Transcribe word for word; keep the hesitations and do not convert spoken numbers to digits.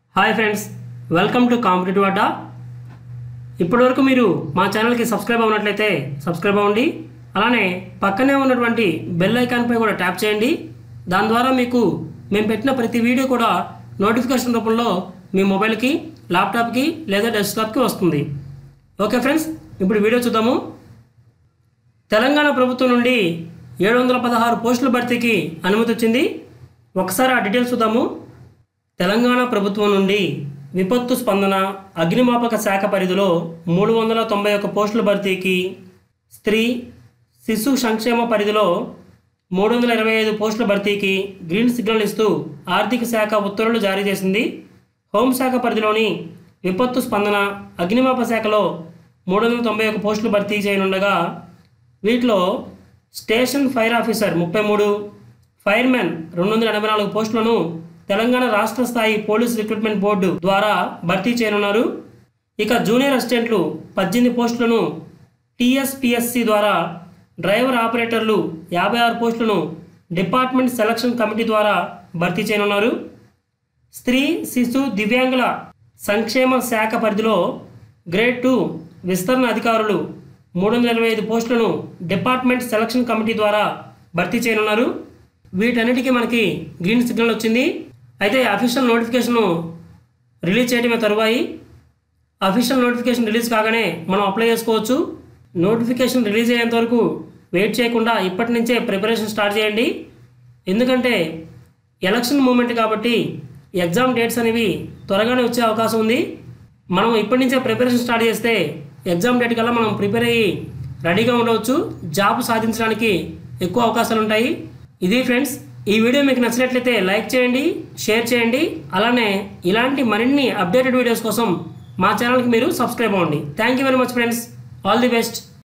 Hi friends, welcome to competitive Adda. ఇప్పటివరకు మీరు మా ఛానల్కి సబ్స్క్రైబ్ అవ్వనట్లయితే సబ్స్క్రైబ్ అవ్వండి. అలానే పక్కనే ఉన్నటువంటి బెల్ ఐకాన్పై కూడా ట్యాప్ చేయండి. దాని ద్వారా మీకు మేము పెట్టిన ప్రతి వీడియో కూడా నోటిఫికేషన్ రూపంలో మీ మొబైల్కి, ల్యాప్టాప్కి లేదా డెస్క్టాప్కి వస్తుంది. ఓకే ఫ్రెండ్స్, ఇప్పుడు వీడియో చూద్దాము. తెలంగాణ ప్రభుత్వం నుండి ఏడు వందల పదహారు పోస్టుల భర్తీకి అనుమతి వచ్చింది. ఒకసారి ఆ డీటెయిల్స్ చూద్దాము. తెలంగాణ ప్రభుత్వం నుండి విపత్తు స్పందన అగ్నిమాపక శాఖ పరిధిలో మూడు వందల తొంభై ఒక్క పోస్టుల భర్తీకి, స్త్రీ శిశు సంక్షేమ పరిధిలో మూడు వందల ఇరవై ఐదు పోస్టుల భర్తీకి గ్రీన్ సిగ్నల్ ఇస్తూ ఆర్థిక శాఖ ఉత్తర్వులు జారీ చేసింది. హోంశాఖ పరిధిలోని విపత్తు స్పందన అగ్నిమాపక శాఖలో మూడు వందల తొంభై ఒక్క పోస్టులు భర్తీ చేయనుండగా వీటిలో స్టేషన్ ఫైర్ ఆఫీసర్ ముప్పై మూడు, ఫైర్మెన్ రెండు వందల ఎనభై నాలుగు పోస్టులను తెలంగాణ రాష్ట్ర స్థాయి పోలీస్ రిక్రూట్మెంట్ బోర్డు ద్వారా భర్తీ చేయనున్నారు. ఇక జూనియర్ అసిస్టెంట్లు పద్దెనిమిది పోస్టులను టీఎస్పీఎస్సీ ద్వారా, డ్రైవర్ ఆపరేటర్లు యాభై ఆరు పోస్టులను డిపార్ట్మెంట్ సెలక్షన్ కమిటీ ద్వారా భర్తీ చేయనున్నారు. స్త్రీ శిశు దివ్యాంగుల సంక్షేమ శాఖ పరిధిలో గ్రేడ్ టూ విస్తరణ అధికారులు మూడు వందల ఇరవై ఐదు పోస్టులను డిపార్ట్మెంట్ సెలక్షన్ కమిటీ ద్వారా భర్తీ చేయనున్నారు. వీటన్నిటికీ మనకి గ్రీన్ సిగ్నల్ వచ్చింది. అయితే అఫీషియల్ నోటిఫికేషన్ రిలీజ్ చేయడమే తరువాయి. అఫీషియల్ నోటిఫికేషన్ రిలీజ్ కాగానే మనం అప్లై చేసుకోవచ్చు. నోటిఫికేషన్ రిలీజ్ అయ్యేంత వరకు వెయిట్ చేయకుండా ఇప్పటి నుంచే ప్రిపరేషన్ స్టార్ట్ చేయండి. ఎందుకంటే ఎలక్షన్ మూమెంట్ కాబట్టి ఎగ్జామ్ డేట్స్ అనేవి త్వరగానే వచ్చే అవకాశం ఉంది. మనం ఇప్పటి నుంచే ప్రిపరేషన్ స్టార్ట్ చేస్తే ఎగ్జామ్ డేట్ కల్లా మనం ప్రిపేర్ అయ్యి రెడీగా ఉండవచ్చు. జాబ్ సాధించడానికి ఎక్కువ అవకాశాలు ఉంటాయి. ఇది ఫ్రెండ్స్, ఈ వీడియో మీకు నచ్చినట్లయితే లైక్ చేయండి, షేర్ చేయండి. అలానే ఇలాంటి మరిన్ని అప్డేటెడ్ వీడియోస్ కోసం మా ఛానల్కి మీరు సబ్స్క్రైబ్ అవ్వండి. Thank you very much friends. All the best.